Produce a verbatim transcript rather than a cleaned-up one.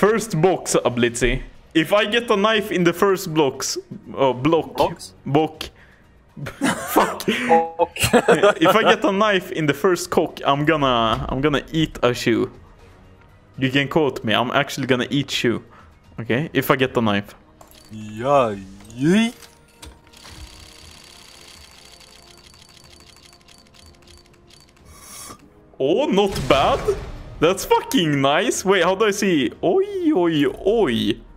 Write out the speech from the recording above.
First box, Ablitzy. If I get a knife in the first blocks, oh, block, Box? book, fuck. Okay. If I get a knife in the first cock, I'm gonna, I'm gonna eat a shoe. You can quote me. I'm actually gonna eat shoe. Okay, if I get the knife. Yeah, yeah. Oh, not bad. That's fucking nice. Wait, how do I see? Oi, oi, oi.